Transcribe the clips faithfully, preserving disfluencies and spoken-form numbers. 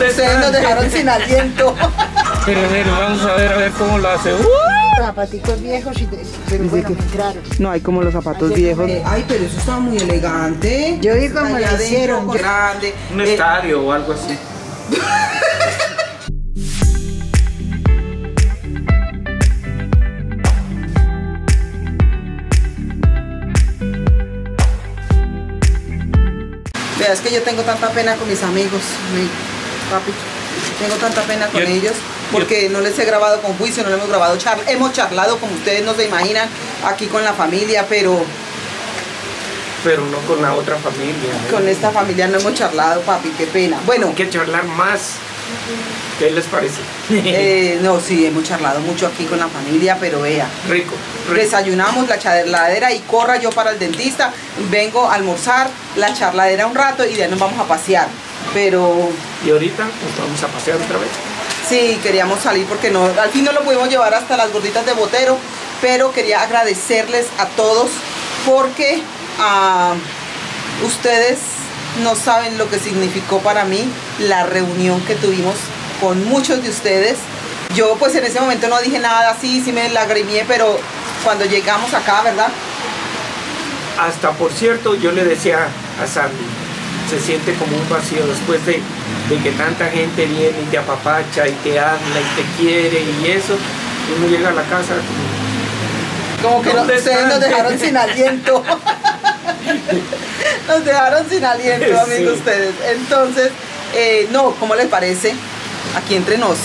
¿Dónde Ustedes están? nos dejaron sin aliento. Pero bueno, vamos a ver a ver cómo lo hace. ¡Uh! Zapaticos viejos y de, pero bueno, muy raros. No hay como los zapatos viejos. Ay, pero eso estaba muy elegante. Yo vi cómo Allá lo adentro, hicieron. con grande. Un Eh, estadio o algo así. Vea, es que yo tengo tanta pena con mis amigos, mi papi. Tengo tanta pena con Yo- ellos porque no les he grabado con juicio, no les hemos grabado charla. Hemos charlado, como ustedes no se imaginan, aquí con la familia, pero Pero no con la otra familia. ¿eh? con esta familia no hemos charlado, papi, qué pena. Bueno, Hay que charlar más. ¿Qué les parece? eh, no, sí, hemos charlado mucho aquí con la familia, pero vea. Rico, rico. Desayunamos la charladera y corra yo para el dentista, vengo a almorzar, la charladera un rato y ya nos vamos a pasear. Pero Y ahorita nos vamos a pasear otra vez. sí, queríamos salir porque no, al fin no lo pudimos llevar hasta las gorditas de Botero, pero quería agradecerles a todos porque ah, ustedes no saben lo que significó para mí la reunión que tuvimos con muchos de ustedes. Yo pues en ese momento no dije nada, sí, sí me lagrimié, pero cuando llegamos acá, ¿verdad? Hasta por cierto, yo le decía a Sandy, se siente como un vacío después de, de que tanta gente viene y te apapacha y te habla y te quiere y eso. Y uno llega a la casa Como que no- ¿Dónde ustedes están? nos dejaron sin aliento. Nos dejaron sin aliento, amigos, Sí. ustedes. Entonces, eh, no, ¿cómo les parece? Aquí entre nos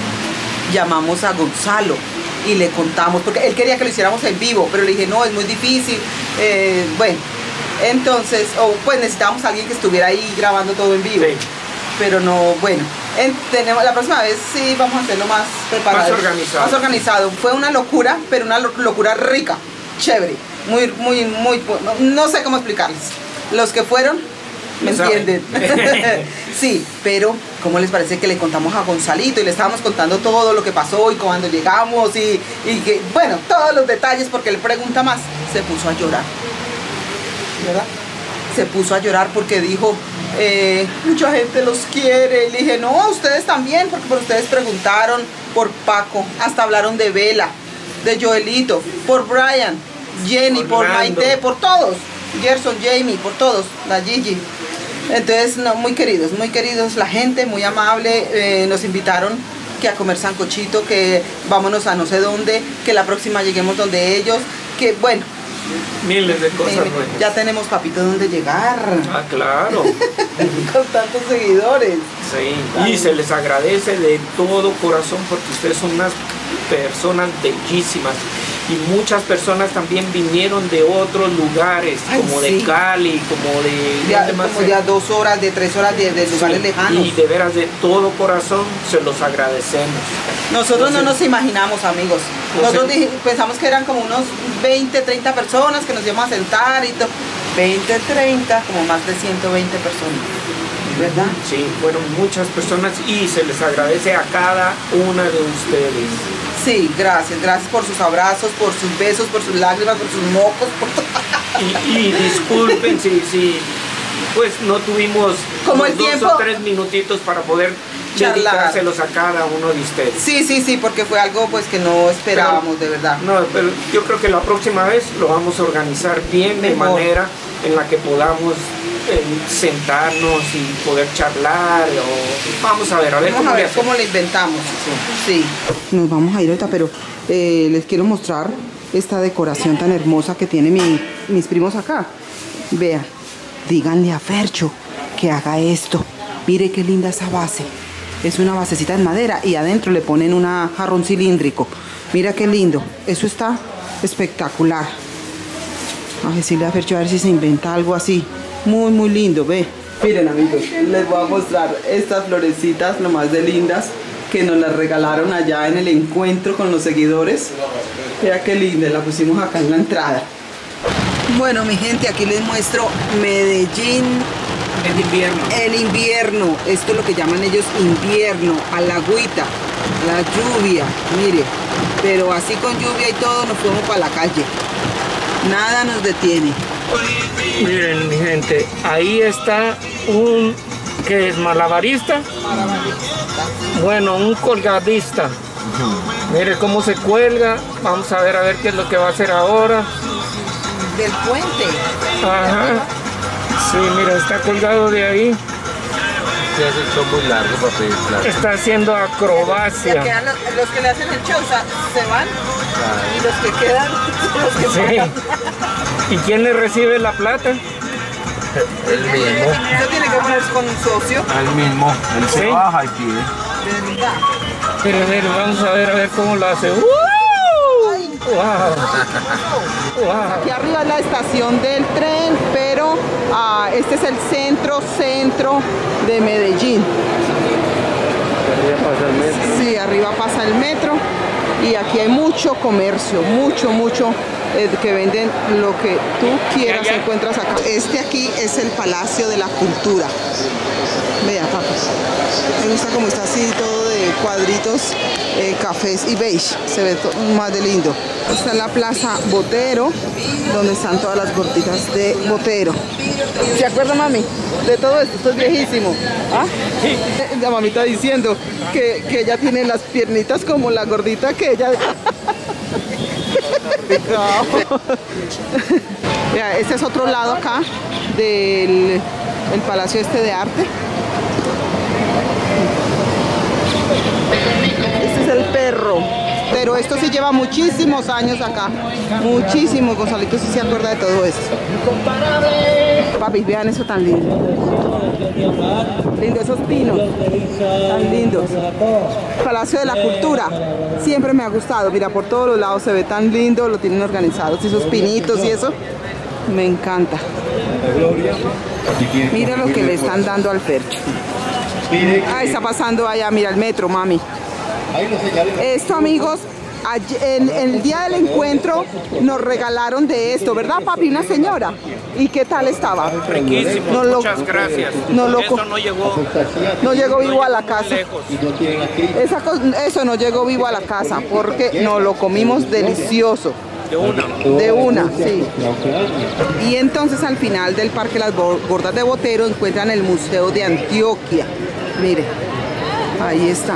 llamamos a Gonzalo y le contamos, porque él quería que lo hiciéramos en vivo, pero le dije, no, es muy difícil. Eh, bueno, entonces, o pues necesitábamos a alguien que estuviera ahí grabando todo en vivo. Sí. Pero no, bueno, en- tenemos, la próxima vez sí vamos a hacerlo más preparado. Más organizado. Más organizado. Fue una locura, pero una lo- locura rica, chévere, muy, muy, muy, no, no sé cómo explicarles. Los que fueron, me Lo saben. entienden. Sí, pero ¿cómo les parece que le contamos a Gonzalito y le estábamos contando todo lo que pasó y cuando llegamos y, y que, bueno, todos los detalles porque él pregunta más? Se puso a llorar, ¿verdad? Se puso a llorar porque dijo, eh, mucha gente los quiere. Y le dije, no, ustedes también, porque por ustedes preguntaron por Paco, hasta hablaron de Vela, de Joelito, por Brian, Jenny, por Orlando. Maite, por todos, Gerson, Jamie, por todos, la Gigi. Entonces, no, muy queridos, muy queridos, la gente, muy amable, eh, nos invitaron que a comer sancochito, que vámonos a no sé dónde, que la próxima lleguemos donde ellos, que bueno, Miles de cosas eh, buenas. ya tenemos, papito, donde llegar. Ah, claro. Con tantos seguidores. Sí. Y se les agradece de todo corazón porque ustedes son unas personas bellísimas. Y muchas personas también vinieron de otros lugares, Ay, como sí. de Cali, como de... Ya, ¿dónde más como se- ya dos horas, de tres horas de, de lugares Sí, lejanos. y de veras de todo corazón se los agradecemos. Nosotros no Entonces, nos imaginamos, amigos. no Nosotros sé. dij- pensamos que eran como unos veinte, treinta personas que nos íbamos a sentar y todo. veinte, treinta, como más de ciento veinte personas. ¿Verdad? Sí, fueron muchas personas y se les agradece a cada una de ustedes. Sí, gracias. Gracias por sus abrazos, por sus besos, por sus lágrimas, por sus mocos, por todo. Y, y disculpen si, si pues no tuvimos Como los el dos tiempo- o tres minutitos para poder Charlar. dedicárselos a cada uno de ustedes. Sí, sí, sí, porque fue algo pues que no esperábamos, de verdad. No, pero yo creo que la próxima vez lo vamos a organizar bien de Mejor. manera en la que podamos eh, sentarnos y poder charlar o vamos a ver, a ver Vamos cómo a le ver hacemos. cómo lo inventamos. Sí. Nos vamos a ir ahorita, pero eh, les quiero mostrar esta decoración tan hermosa que tienen mi- mis primos acá. Vean, díganle a Fercho que haga esto. Mire qué linda esa base. Es una basecita en madera y adentro le ponen un jarrón cilíndrico. Mira qué lindo. Eso está espectacular. Vamos a decirle a Fercho a ver si se inventa algo así. Muy, muy lindo, ve. Miren, amigos, les voy a mostrar estas florecitas, lo más de lindas, que nos las regalaron allá en el encuentro con los seguidores. Mira qué linda, la pusimos acá en la entrada. Bueno, mi gente, aquí les muestro Medellín En invierno. en invierno. Esto es lo que llaman ellos invierno, al agüita, la lluvia, mire. Pero así con lluvia y todo nos fuimos para la calle. Nada nos detiene. Miren mi gente, ahí está un ¿Qué es, malabarista? Malabarista. Bueno, un colgadista. Uh-huh. Mire cómo se cuelga. Vamos a ver a ver qué es lo que va a hacer ahora. Del puente. Ajá. Sí, mira, está colgado de ahí. Se hace el show muy largo para pedir plata. Está haciendo acrobacia. Ya quedan los, los que le hacen el show, o sea, se van. Claro. Y los que quedan, los que sí. pagan. ¿Y quién le recibe la plata? El mismo. Eso tiene que poner con un socio. El mismo. Él se ¿sí? baja y pide. De verdad. Pero, pero vamos a ver a ver cómo lo hace. ¡Uh! Wow. Wow. Aquí arriba es la estación del tren, pero uh, este es el centro, centro de Medellín. Arriba pasa el metro. Sí, arriba pasa el metro y aquí hay mucho comercio, mucho, mucho eh, que venden lo que tú quieras, ya, ya. Encuentras acá. Este aquí es el Palacio de la Cultura. Vea, papi. Me gusta cómo está así todo de cuadritos, eh, cafés y beige. Se ve más de lindo. Está en la Plaza Botero, donde están todas las gorditas de Botero. ¿Se acuerda, mami? De todo esto, esto es viejísimo. ¿Ah? Sí. La mamita diciendo que, que ella tiene las piernitas como la gordita que ella... Mira, este es otro lado acá del el Palacio este de Arte. Este es el perro. Pero esto sí lleva muchísimos años acá. Muchísimos. Gonzalito sí se acuerda de todo esto. Papi, vean eso tan lindo. Lindo esos pinos. Tan lindos. Palacio de la Cultura. Siempre me ha gustado. Mira, por todos los lados se ve tan lindo. Lo tienen organizado. Esos pinitos y eso. Me encanta. Mira lo que le están dando al Fercho. Ah, está pasando allá. Mira el metro, mami. Esto, amigos, en, en el día del encuentro nos regalaron de esto, ¿verdad, papi? Una señora. ¿Y qué tal estaba? Riquísimo, no muchas lo, gracias. No lo, eso no llegó, no llegó vivo no a la casa. Esa, eso no llegó vivo a la casa porque nos lo comimos delicioso. De una. De una, sí. Y entonces al final del Parque Las Gordas de Botero encuentran el Museo de Antioquia. Mire, ahí está.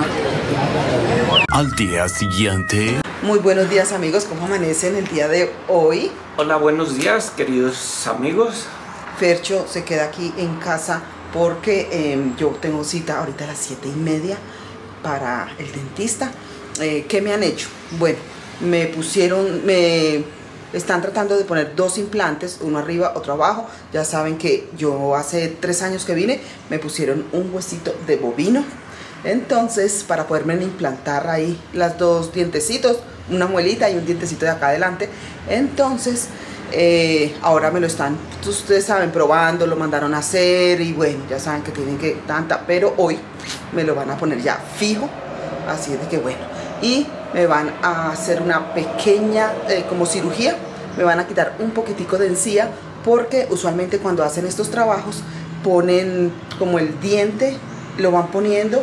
Al día siguiente. Muy buenos días, amigos, ¿cómo amanecen el día de hoy? Hola, buenos días, queridos amigos. Fercho se queda aquí en casa porque eh, yo tengo cita ahorita a las siete y media para el dentista. Eh, ¿Qué me han hecho? Bueno, me pusieron, me están tratando de poner dos implantes, uno arriba, otro abajo. Ya saben que yo hace tres años que vine, me pusieron un huesito de bovino. Entonces, para poderme implantar ahí las dos dientecitos, una muelita y un dientecito de acá adelante. Entonces, eh, ahora me lo están, ustedes saben, probando, lo mandaron a hacer y bueno, ya saben que tienen que tanta, pero hoy me lo van a poner ya fijo, así es de que bueno. Y me van a hacer una pequeña, eh, como cirugía, me van a quitar un poquitico de encía, porque usualmente cuando hacen estos trabajos, ponen como el diente, lo van poniendo,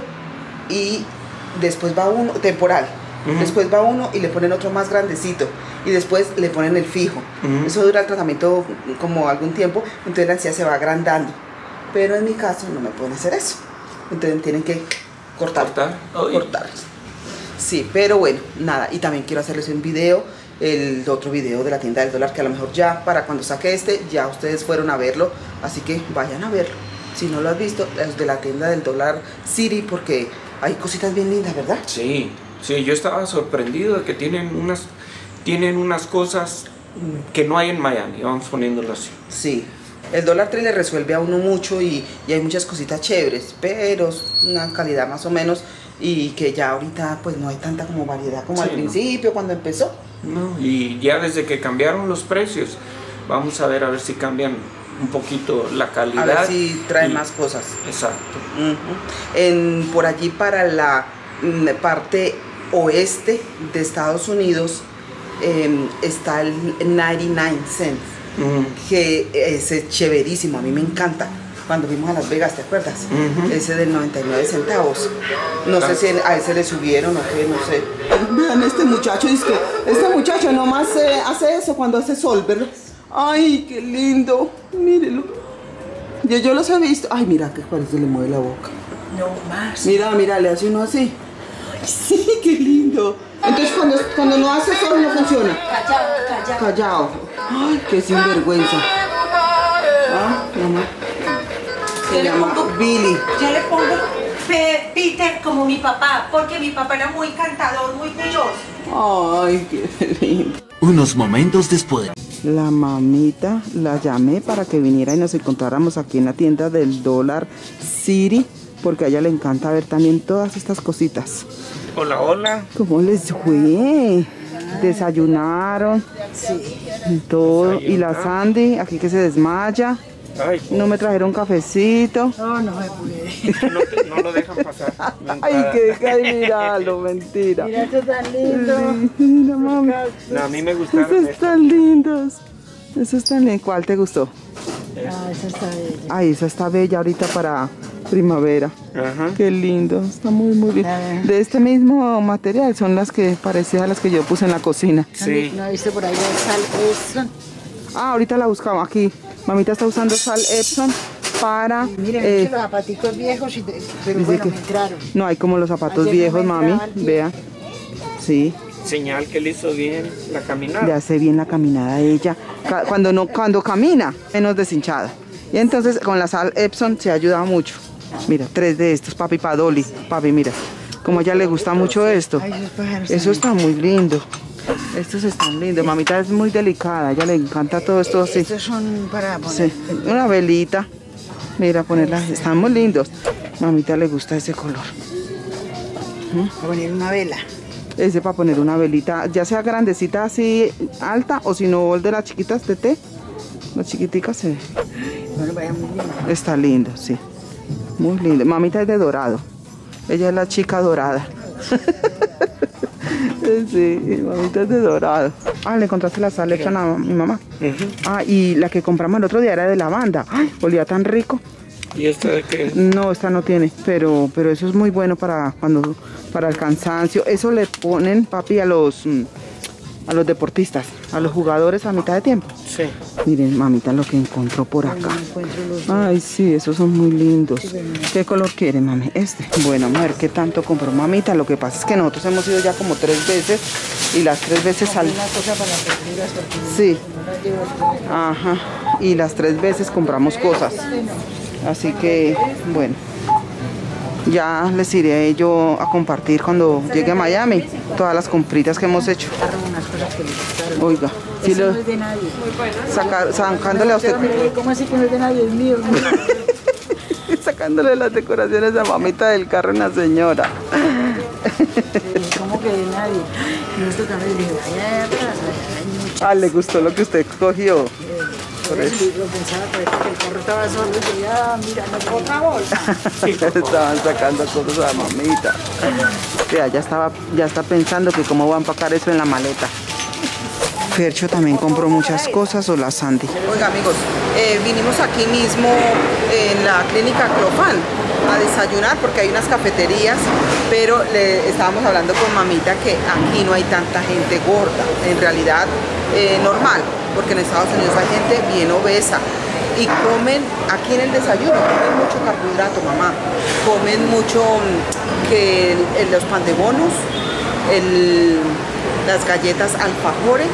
y después va uno, temporal, uh-huh. Después va uno y le ponen otro más grandecito y después le ponen el fijo. Uh-huh. Eso dura el tratamiento como algún tiempo, entonces la encía se va agrandando, pero en mi caso no me pueden hacer eso, entonces tienen que cortar, cortar, cortar. Sí, pero bueno, nada, y también quiero hacerles un video, el otro video de la tienda del dólar, que a lo mejor ya para cuando saque este, ya ustedes fueron a verlo, así que vayan a verlo. Si no lo has visto, es de la tienda del dólar City, porque hay cositas bien lindas, ¿verdad? Sí, sí, yo estaba sorprendido de que tienen unas, tienen unas cosas que no hay en Miami, vamos poniéndolo así. Sí, el Dollar Tree le resuelve a uno mucho y, y hay muchas cositas chéveres, pero una calidad más o menos, y que ya ahorita pues no hay tanta como variedad como sí, al principio, no. Cuando empezó. No, y ya desde que cambiaron los precios, vamos a ver a ver si cambian un poquito la calidad. A ver si traen y, más cosas. Exacto. Uh-huh. En, por allí para la mm, parte oeste de Estados Unidos eh, está el noventa y nueve cents, uh-huh. Que es chéverísimo, a mí me encanta. Cuando fuimos a Las Vegas, ¿te acuerdas? Uh-huh. Ese del noventa y nueve centavos. No claro. sé si a ese le subieron o qué, no sé. Vean este muchacho, es que este muchacho nomás eh, hace eso cuando hace sol, ¿verdad? Ay, qué lindo, mírenlo. Yo, yo los he visto. Ay, mira que parece le mueve la boca. No más. Mira, mira, le hace uno así. Sí, qué lindo. Entonces cuando, cuando no hace sol no funciona. Callado, callado. Callado. Ay, qué sinvergüenza. Ah, mamá. Se Yo le llama pongo- Billy. Yo le pongo Pe- Peter como mi papá, porque mi papá era muy cantador, muy bulloso. Ay, qué lindo. Unos momentos después. La mamita la llamé para que viniera y nos encontráramos aquí en la tienda del Dollar City, porque a ella le encanta ver también todas estas cositas. Hola, hola. ¿Cómo les fue? Desayunaron. Sí. Y todo. Y la Sandy, aquí que se desmaya. Ay, No me trajeron cafecito. No, no me pude. no, te- no lo dejan pasar. Ay, que ay, míralo, mentira. Mira, esto tan lindo. Sí, mira, mami. No, a mí me gustaron Esos estos. están lindos. Esos están lindos. ¿Cuál te gustó? Ah, esa está bella. Ay, esa está bella ahorita para primavera. Ajá. Qué lindo, está muy muy lindo. De este mismo material son las que parecidas a las que yo puse en la cocina. Sí. ¿No viste por ahí la sal Epson? Ah, ahorita la buscamos aquí. Mamita está usando sal Epson para... Miren, eh, los zapaticos viejos, y te- pero dice bueno, que- me entraron. no hay como los zapatos Ayer no viejos, me mami. entraba el pie. Vea. Sí, Señal que le hizo bien la caminada. le hace bien la caminada a ella. Ca- Cuando no, cuando camina, menos deshinchada. Y entonces con la sal Epson se ayuda mucho. Mira, tres de estos, papi, para Dolly. Papi, mira. Como a ella le gusta mucho esto. Ay, esos pájaros Eso también. está muy lindo. Estos están lindos. Mamita es muy delicada. A ella le encanta todo esto así. Estos son para poner. Sí, una velita. Mira, ponerlas. Están muy lindos. Mamita le gusta ese color. Para poner una vela. Ese para poner una velita, ya sea grandecita así, alta, o si no, el de las chiquitas de té. Las chiquiticas se... Bueno, vaya muy bien. Está lindo, sí. Muy lindo. Mamita es de dorado. Ella es la chica dorada. Sí, mamita es de dorado. Ah, le encontraste la sal hecha a mi mamá. Ujú. Ah, y la que compramos el otro día era de lavanda. Ay, olía tan rico. ¿Y esta de qué? No, esta no tiene, pero, pero eso es muy bueno para cuando para el cansancio. Eso le ponen, papi, a los mm, a los deportistas, a los jugadores a mitad de tiempo. Sí. Miren, mamita, lo que encontró por acá. No encuentro los. Ay, sí, esos son muy lindos. ¿Qué color quiere, mami? Este. Bueno, a ver qué tanto compró mamita. Lo que pasa es que nosotros hemos ido ya como tres veces y las tres veces sal... Una cosa para las verduras porque Sí, no las llevo después. ajá. Y las tres veces compramos cosas. Así que, bueno, ya les iré yo a compartir cuando llegue a Miami todas las compritas que hemos hecho. Agarro unas cosas que le gustaron. Oiga, sí Eso lo, no es de nadie. saca- sacándole a usted, ¿Cómo así que no es de nadie? Es mío. sacándole las decoraciones a mamita del carro una señora. ¿Cómo que de nadie? Y esto también dije, vaya atrás, hay mucho. Ah, le gustó lo que usted escogió. Por eso lo pensaba, pero que el carro estaba solo y yo, ya, mira, no tengo otra bolsa. Estaban sacando cosas a mamita. Ya, ya estaba, ya está pensando que cómo va a empacar eso en la maleta. Fercho también compró muchas cosas, o la Sandy. Oiga, amigos, eh, vinimos aquí mismo en la clínica Clofán a desayunar porque hay unas cafeterías, pero le estábamos hablando con mamita que aquí no hay tanta gente gorda, en realidad eh, normal, porque en Estados Unidos hay gente bien obesa y comen aquí en el desayuno, comen mucho carbohidrato, mamá, comen mucho mm, que el- el- los pan de bonos, el- las galletas alfajores,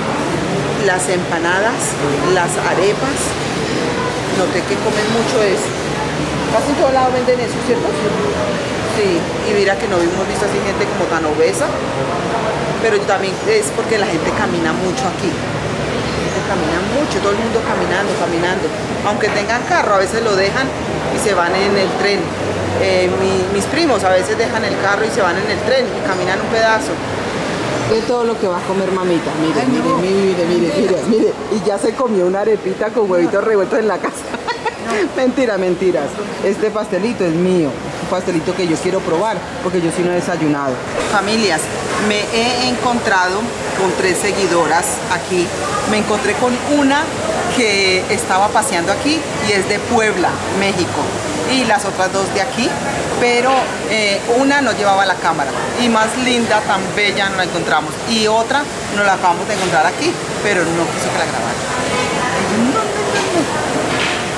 las empanadas, las arepas. Noté que comen mucho eso. Casi en todos lados venden eso, ¿cierto? Sí, y mira que no hemos visto así gente como tan obesa, pero también es porque la gente camina mucho aquí. La gente camina mucho, todo el mundo caminando, caminando. Aunque tengan carro, a veces lo dejan y se van en el tren. Eh, mi- mis primos a veces dejan el carro y se van en el tren y caminan un pedazo. De todo lo que va a comer mamita. Mire, mire, mire, mire, mire, mire. Y ya se comió una arepita con huevitos revueltos en la casa. Mentira, mentiras. Este pastelito es mío. Un pastelito que yo quiero probar porque yo sí no he desayunado. Familias, me he encontrado con tres seguidoras aquí. Me encontré con una que estaba paseando aquí y es de Puebla, México. Y las otras dos de aquí, pero eh, una no llevaba la cámara y más linda, tan bella no la encontramos, y otra nos la acabamos de encontrar aquí, pero no quiso que la grabara. No, no, no, no.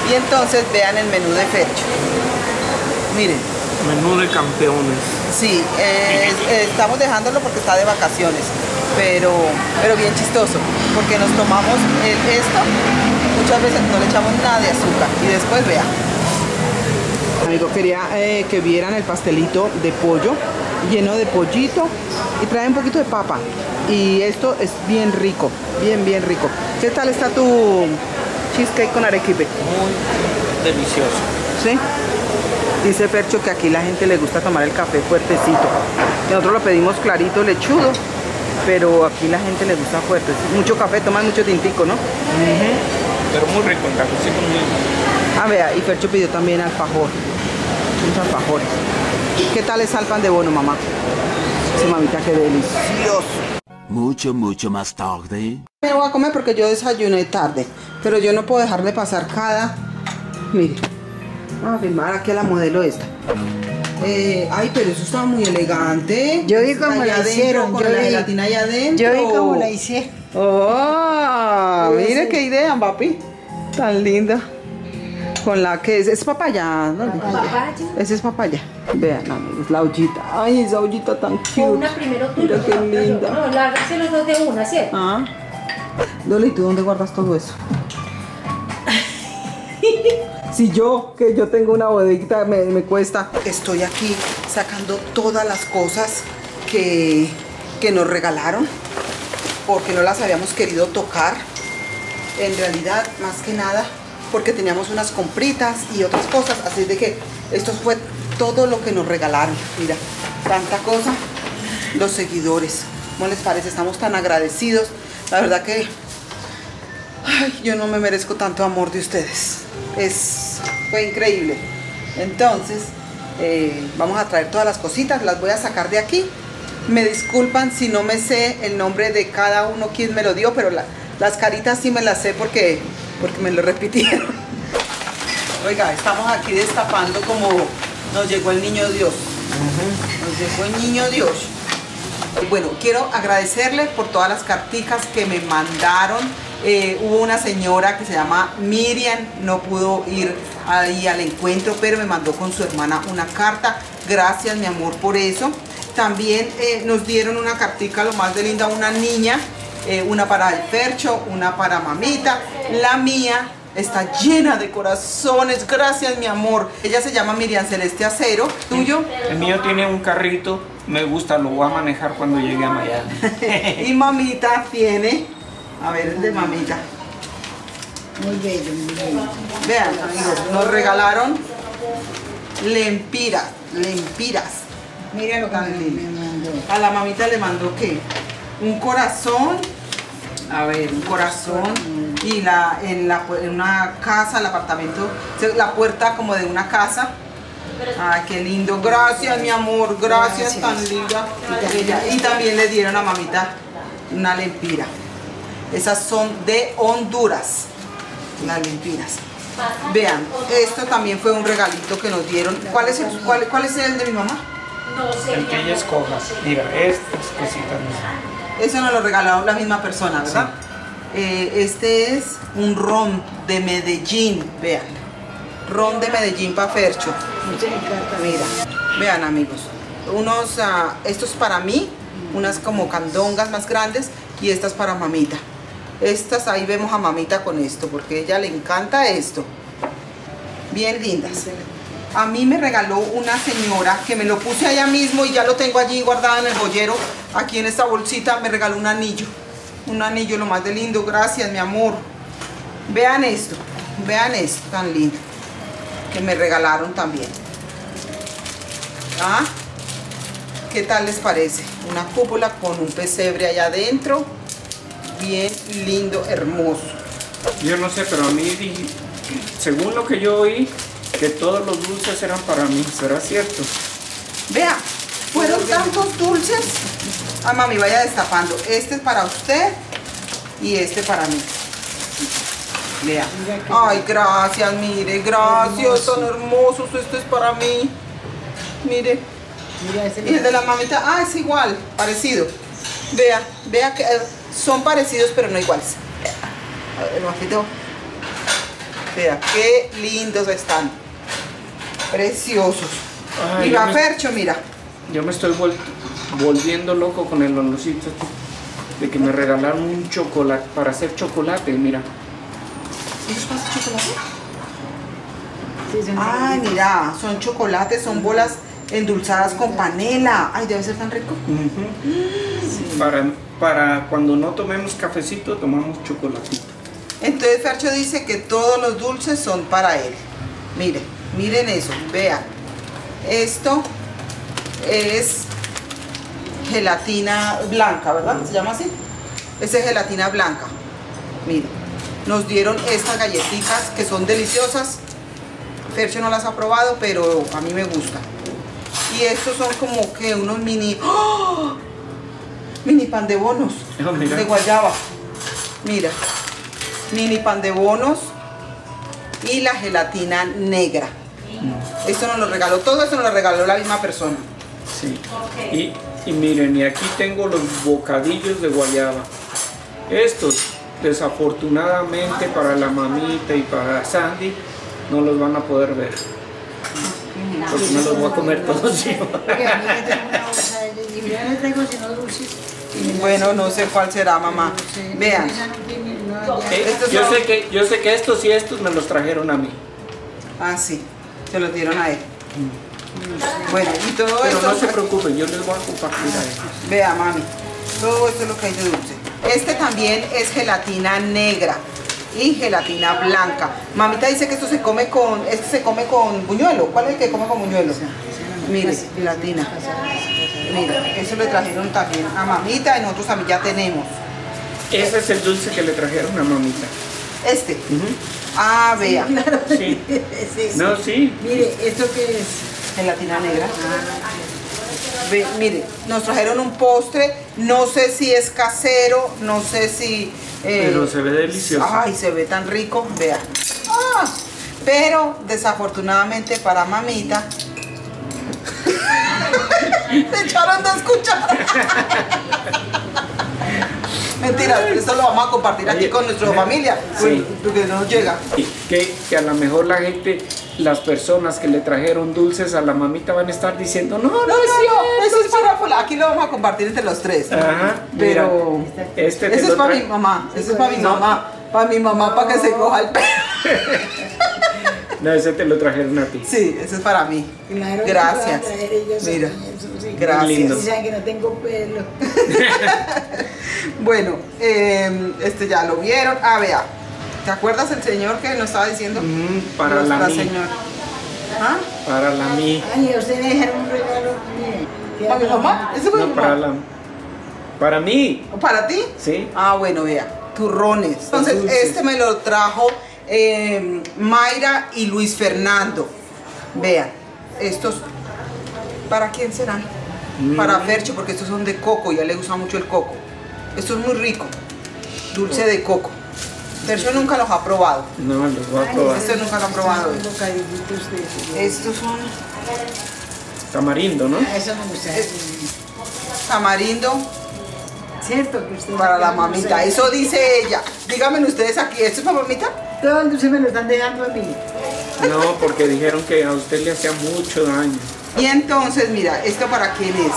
Y entonces vean el menú de Fercho. Miren. Menú de campeones. Sí, eh, eh, estamos dejándolo porque está de vacaciones, pero, pero bien chistoso, porque nos tomamos el, esto, muchas veces no le echamos nada de azúcar y después vea. Amigo, quería eh, que vieran el pastelito de pollo, lleno de pollito y trae un poquito de papa. Y esto es bien rico, bien, bien rico. ¿Qué tal está tu cheesecake con arequipe? Muy delicioso. ¿Sí? Dice Fercho que aquí la gente le gusta tomar el café fuertecito. Nosotros lo pedimos clarito, lechudo, pero aquí la gente le gusta fuerte. Mucho café, toman mucho tintico, ¿no? Uh-huh. Pero muy rico el café, muy rico. Ah, vea, y Fercho pidió también alfajor. Muchos alfajores. ¿Qué tal es el pan de bono, mamá? Sí, mamita, qué delicioso. Mucho, mucho más tarde. Me voy a comer porque yo desayuné tarde, pero yo no puedo dejar de pasar cada... Mire. Vamos a filmar aquí a la modelo esta. Eh, ay, pero eso estaba muy elegante. Yo vi cómo la adentro, hicieron. Con Yo la vi, gelatina allá adentro. yo vi cómo la hice. Oh, mire Sí. qué idea, papi. Tan linda. Con la que es, es papaya, ¿no? Papaya. Esa es papaya. Vean, amigos, la ollita. Ay, esa ollita tan cute. O una primero tuya. Mira qué otra yo. linda. No, lárgase los dos de una, ¿cierto? Ah. Dole, ¿y tú dónde guardas todo eso? Si yo, que yo tengo una bodeguita, me, me cuesta. Estoy aquí sacando todas las cosas que, que nos regalaron, porque no las habíamos querido tocar. En realidad, más que nada, porque teníamos unas compritas y otras cosas. Así de que esto fue todo lo que nos regalaron. Mira, tanta cosa. Los seguidores, ¿cómo les parece? Estamos tan agradecidos. La verdad que... Ay, yo no me merezco tanto amor de ustedes. Es, fue increíble. Entonces, eh, vamos a traer todas las cositas. Las voy a sacar de aquí. Me disculpan si no me sé el nombre de cada uno, quién me lo dio, pero la, las caritas sí me las sé porque, porque me lo repitieron. Oiga, estamos aquí destapando como nos llegó el niño Dios. Nos llegó el niño Dios. Bueno, quiero agradecerle por todas las carticas que me mandaron. Eh, hubo una señora que se llama Miriam, no pudo ir ahí al encuentro, pero me mandó con su hermana una carta. Gracias, mi amor, por eso. También eh, nos dieron una cartica, lo más de linda, una niña, eh, una para el Fercho, una para mamita. La mía está llena de corazones. Gracias, mi amor. Ella se llama Miriam Celeste Acero. ¿Tuyo? El mío tiene un carrito, me gusta, lo voy a manejar cuando llegue a Miami. Y mamita tiene... A ver, el de mamita. Muy bello, muy bello. Vean, amigos, nos regalaron lempiras, lempiras. Mira lo que Tan me, lindo. me mandó. A la mamita le mandó ¿qué? Un corazón. A ver, un corazón. Y la, en, la, en una casa, el apartamento, la puerta como de una casa. Ay, qué lindo. Gracias, mi amor. Gracias, Gracias. tan linda. Ella. Y también le dieron a mamita una lempira. Esas son de Honduras, las lempiras. Vean, esto también fue un regalito que nos dieron. ¿Cuál es el, cuál, cuál es el de mi mamá? No sé. El que ella escoja. Mira, estas cositas. Eso nos lo regalaron la misma persona, ¿verdad? Sí. Eh, este es un ron de Medellín, vean. Ron de Medellín para Fercho. Mira, vean, amigos. Unos, uh, estos para mí, unas como candongas más grandes y estas para mamita. Estas, ahí vemos a mamita con esto, porque a ella le encanta esto. Bien lindas. A mí me regaló una señora que me lo puse allá mismo y ya lo tengo allí guardado en el joyero. Aquí en esta bolsita me regaló un anillo. Un anillo lo más de lindo. Gracias, mi amor. Vean esto. Vean esto tan lindo. Que me regalaron también. ¿Ah? ¿Qué tal les parece? Una cúpula con un pesebre allá adentro. Bien lindo, hermoso. Yo no sé, pero a mí, según lo que yo oí, que todos los dulces eran para mí. ¿Será cierto? Vea, fueron tantos dulces. Ah, mami, vaya destapando. Este es para usted y este para mí. Vea. Ay, gracias, mire, gracias, tan hermosos. Este es para mí. Mire. Mira ese. Y el de la mamita, ah, es igual, parecido. Vea, vea que eh, son parecidos pero no iguales. A ver, el mafito. Vea, qué lindos están. Preciosos. Ay, Mira, yo me- Fercho, mira. Yo me estoy vol- volviendo loco con el olorcito de que me regalaron un chocolate para hacer chocolate, mira. ¿Esos para hacer chocolate? Sí, son Ay, mira, son chocolates, son bolas endulzadas con panela. Ay, debe ser tan rico. Para, para cuando no tomemos cafecito, tomamos chocolatito. Entonces Fercho dice que todos los dulces son para él. Miren, miren eso, vean. Esto es gelatina blanca, ¿verdad? ¿Se llama así? Esta es gelatina blanca. Miren, nos dieron estas galletitas que son deliciosas. Fercho no las ha probado, pero a mí me gusta. Y estos son como que unos mini... ¡Oh! Mini pan de bonos Oh, mira. de guayaba. Mira, mini pan de bonos y la gelatina negra. Esto nos lo regaló, todo esto nos lo regaló la misma persona. Sí. Y, y miren, y aquí tengo los bocadillos de guayaba. Estos, desafortunadamente para la mamita y para Sandy, no los van a poder ver. Porque me los voy a comer todos yo. Porque a mí me tengo una bolsa de ellos y yo no traigo sino dulces. y me las- Bueno, no sé cuál será, mamá. No sé, Vean, esa no tiene- no, ya- Eh, Estos yo, son- sé que, yo sé que estos y estos me los trajeron a mí. ah sí, se los dieron a él. Bueno, y todo Pero esto, no se preocupen, yo les voy a compartir a ellos. vea mami, todo esto es lo que hay de dulce. Este también es gelatina negra y gelatina blanca. Mamita dice que esto se come con, este se come con buñuelo. ¿Cuál es el que come con buñuelo? Mire, gelatina. Mira, eso le trajeron también a mamita y nosotros también ya tenemos. Ese es el dulce que le trajeron a mamita. Este. Ah, vea, Sí. Sí, sí. No, sí. Mire, ¿esto qué es? gelatina negra. Ve, mire, nos trajeron un postre, no sé si es casero, no sé si... eh, Pero se ve delicioso. Ay, se ve tan rico, vea. Ah, pero desafortunadamente para mamita... Le echaron dos cucharas. Mentira, esto lo vamos a compartir aquí Oye, con nuestra familia, sí. porque no nos llega. Y que, que a lo mejor la gente, las personas que le trajeron dulces a la mamita van a estar diciendo, no, no, No, no, no, eso es para fulano. Aquí lo vamos a compartir entre los tres. Ajá, Pero mira, este te ese lo es para tra- mi mamá, ese es para mi No. mamá, para mi mamá para que se coja el pelo. No, ese te lo trajeron a ti. Sí, ese es para mí. Claro, que Gracias. van a traer ellos a Mira, mí, eso sí. gracias. lindo. Y saben que no tengo pelo. Bueno, eh, este ya lo vieron. Ah, vea, ¿te acuerdas el señor que nos estaba diciendo? Mm, para la Nuestra mí. señora. ¿Ah? Para la mí. Ay, a usted le dejaron un regalo. Mire, ¿Para mi mamá? ¿Eso fue No, mi para mamá? la. Para mí. ¿Para ti? Sí. Ah, bueno, vea, turrones. Entonces, Dulces. este me lo trajo eh, Mayra y Luis Fernando. Vean, estos, ¿para quién serán? Mm. Para Fercho, porque estos son de coco, y a él le gusta mucho el coco. Esto es muy rico, dulce de coco. Fercho nunca los ha probado. No, los voy a probar. Este nunca lo ha probado. Un bocadillitos de eso. Estos son Tamarindo, ¿no? A eso me gusta. tamarindo Cierto que usted para la no mamita. sabe. Eso dice ella. Díganme ustedes aquí, ¿esto es para mamita? Todo el dulce me lo están dejando a mí. No, porque dijeron que a usted le hacía mucho daño. Y entonces, mira, ¿esto para quién es?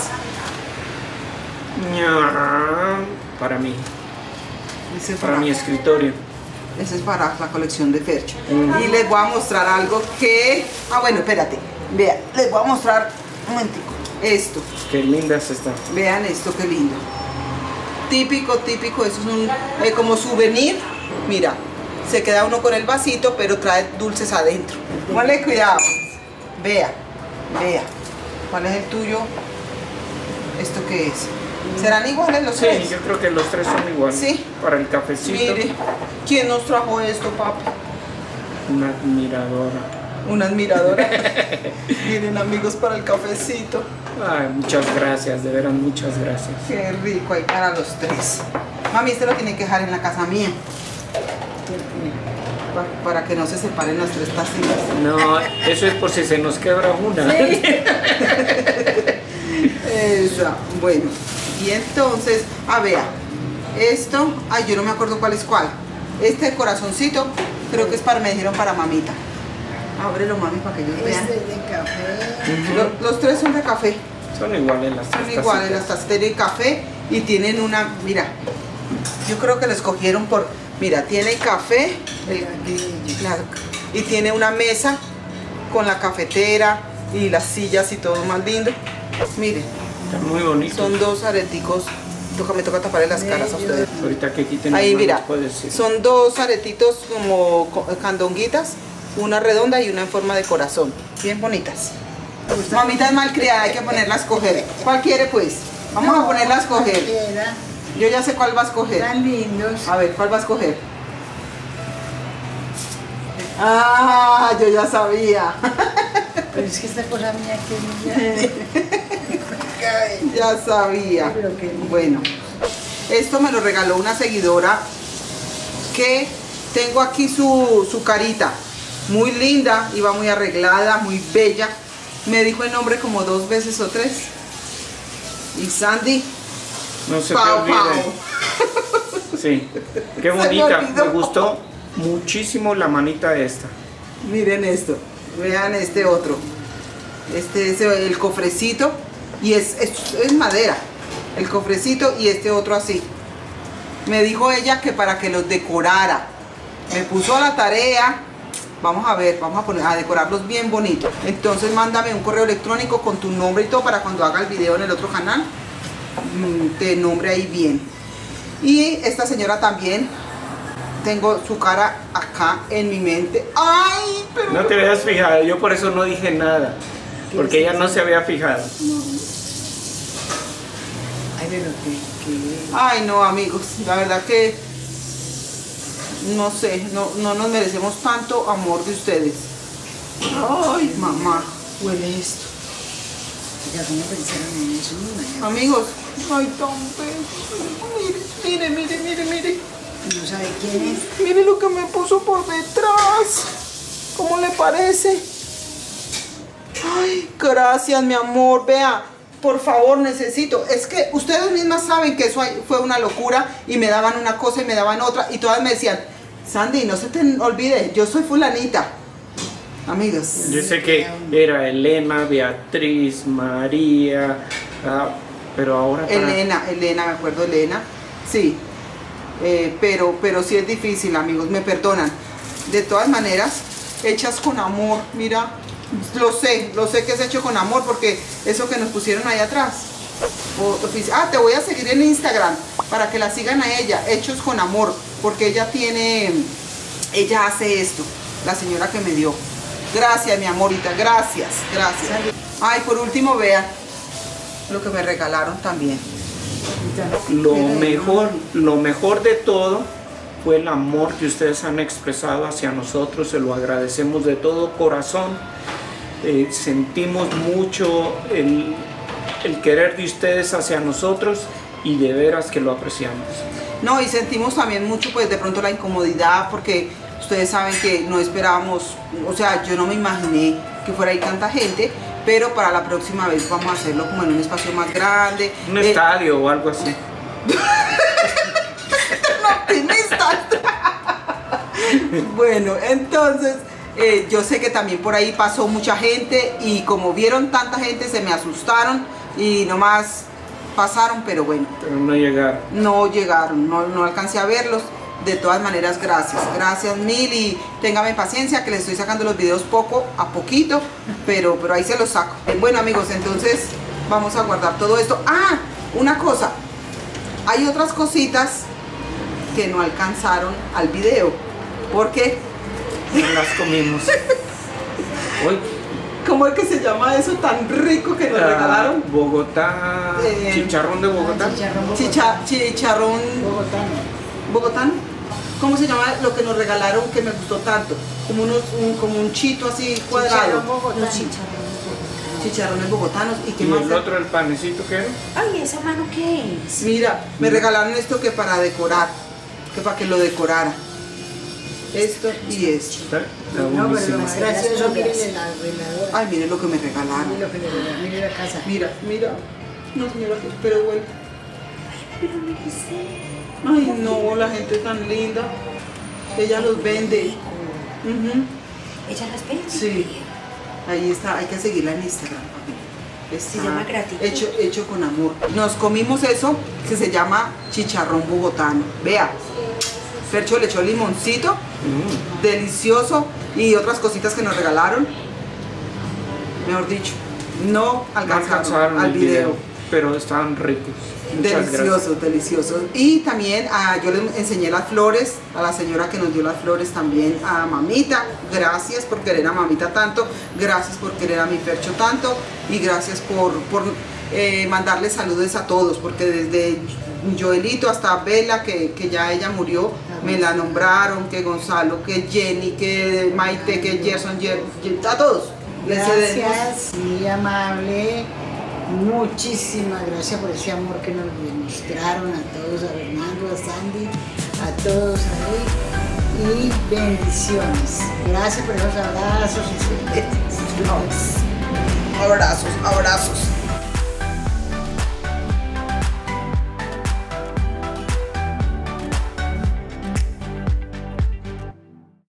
Ña, Para mí, Ese es para para mi escritorio. Ese es para la colección de Fercho. Mm. Y les voy a mostrar algo que... Ah, bueno, espérate. Vean, les voy a mostrar un momentico. Esto. Qué lindas están. Vean esto, qué lindo. Típico, típico. Esto es un... eh, como souvenir. Mira, se queda uno con el vasito, pero trae dulces adentro. Ponle cuidado. Vea, vea. ¿Cuál es el tuyo? ¿Esto qué es? ¿Serán iguales los Sí, tres? yo creo que los tres son iguales. Sí. Para el cafecito, Mire, ¿quién nos trajo esto, papi? una admiradora. Una admiradora. Miren, amigos, para el cafecito. Ay, muchas gracias, de veras, muchas gracias. Qué rico, hay para los tres. Mami, este lo tiene que dejar en la casa mía. Pa- Para que no se separen las tres tacitas. No, eso es por si se nos quebra una. Esa, bueno. Y entonces, a ver, esto, ay, yo no me acuerdo cuál es cuál. Este corazoncito Creo que es para, me dijeron para mamita. Ábrelo, mami, para que ellos vean. Este es de café. Ujú. Los, los tres son de café. Son iguales las Son tres iguales, las tacitas. tacitas de café y tienen una, mira, yo creo que les cogieron por, mira, tiene café el- la- y tiene una mesa con la cafetera y las sillas y todo más lindo. Miren, Están muy bonitos. son dos areticos, toca, me toca taparle las caras a ustedes. Ahorita que quiten Ahí las mira, manos, puedes decir. son dos aretitos como co- candonguitas, una redonda y una en forma de corazón, bien bonitas. Mamita es malcriada, hay que ponerla a escoger. ¿Cuál quiere pues? Vamos a ponerla a escoger. Cualquiera. Yo ya sé cuál va a escoger. Tan lindos. A ver, ¿cuál va a escoger? Ah, yo ya sabía. Pero es que esta cosa mía que es muy Ya sabía. Pero qué lindo. Bueno, esto me lo regaló una seguidora que tengo aquí su, su carita. Muy linda, iba muy arreglada, muy bella. Me dijo el nombre como dos veces o tres. Y Sandy, No se te Pau olvide. Pau. Sí. Qué Se me bonita. olvidó. Me gustó muchísimo la manita esta. Miren esto, vean este otro. Este es el cofrecito y es, es, es madera. El cofrecito y este otro así. Me dijo ella que para que los decorara. Me puso a la tarea. Vamos a ver, vamos a poner a decorarlos bien bonitos. Entonces mándame un correo electrónico con tu nombre y todo para cuando haga el video en el otro canal mm, te nombre ahí bien. Y esta señora también tengo su cara acá en mi mente. Ay, pero No te habías fijado. Yo por eso no dije nada. Porque ella no se había fijado. Ay, pero que, que... ay no, amigos, la verdad que no sé, no, no nos merecemos tanto amor de ustedes. Ay, mamá, huele esto. Ya como pensaron en eso, no, Amigos, ay, tan bello. Mire, mire, mire, mire. no sabe quién es. Mire lo que me puso por detrás. ¿Cómo le parece? Ay, gracias, mi amor. Vea, por favor, necesito. Es que ustedes mismas saben que eso fue una locura y me daban una cosa y me daban otra y todas me decían, Sandy, no se te olvide, yo soy fulanita. Amigos. Yo sé que era Elena, Beatriz, María, ah, pero ahora para- Elena, Elena, me acuerdo Elena. Sí. Eh, pero, pero sí es difícil, amigos, me perdonan. De todas maneras, hechas con amor, mira. Lo sé, lo sé que es hecho con amor porque eso que nos pusieron ahí atrás. O- ah, te voy a seguir en Instagram para que la sigan a ella, hechos con amor, porque ella tiene, ella hace esto, la señora que me dio. Gracias, mi amorita, gracias, gracias. Ay, por último, vean lo que me regalaron también. lo mejor, lo mejor de todo fue el amor que ustedes han expresado hacia nosotros. Se lo agradecemos de todo corazón. Eh, sentimos mucho el, el querer de ustedes hacia nosotros y de veras que lo apreciamos. No, y sentimos también mucho, pues de pronto la incomodidad, porque ustedes saben que no esperábamos, o sea, yo no me imaginé que fuera ahí tanta gente, pero para la próxima vez vamos a hacerlo como en un espacio más grande. Un Eh, estadio o algo así. optimista. Bueno, entonces eh, yo sé que también por ahí pasó mucha gente y como vieron tanta gente se me asustaron y nomás pasaron, pero bueno, Pero no llegaron. no llegaron, no, no alcancé a verlos. De todas maneras, gracias, gracias mil y téngame paciencia que les estoy sacando los videos poco a poquito, pero, pero ahí se los saco. Eh, Bueno amigos, entonces vamos a guardar todo esto. Ah, una cosa, hay otras cositas que no alcanzaron al video, porque, No las comimos. Hoy, ¿cómo es que se llama eso tan rico que nos ah, regalaron? Bogotá, Eh, chicharrón de Bogotá. Chicharrón Chicha, chicharrón bogotano. bogotano. ¿Cómo se llama lo que nos regalaron que me gustó tanto? Como, unos, un, como un chito así cuadrado. Chicharrón bogotano. Chicharrones bogotanos. ¿Y qué Y más? el otro, el panecito que era. Ay, ¿esa mano qué es? Mira, me regalaron esto que para decorar, que para que lo decorara. Esto y esto. Está, está No, pero lo buenísimo. más gracioso, miren la veladora. Ay, miren lo que me regalaron. Miren lo que le regalaron, miren la casa. Mira, mira. No, señora, pero bueno. Pero me dice. Ay, no, la gente tan linda. Ella los vende. Uh-huh. Ella las ve. Sí. Ahí está, hay que seguirla en Instagram, papi. Está Se llama Gratitud. Hecho, hecho con amor. Nos comimos eso que se llama chicharrón bogotano. Vea. Fercho le echó limoncito. Mm. Delicioso. Y otras cositas que nos regalaron. Mejor dicho, no alcanzaron, no alcanzaron al video. video. Pero estaban ricos. Muchas delicioso, gracias. delicioso. Y también ah, yo les enseñé las flores a la señora que nos dio las flores, también a mamita. Gracias por querer a mamita tanto, gracias por querer a mi Fercho tanto y gracias por, por eh, mandarle saludos a todos, porque desde Joelito hasta Bella, que, que ya ella murió, me la nombraron, que Gonzalo, que Jenny, que Maite, que Gerson, a todos. Gracias, muy amable. Muchísimas gracias por ese amor que nos demostraron a todos, a Fernando, a Sandy, a todos ahí, y bendiciones. Gracias por esos abrazos y sus besos. Abrazos, abrazos.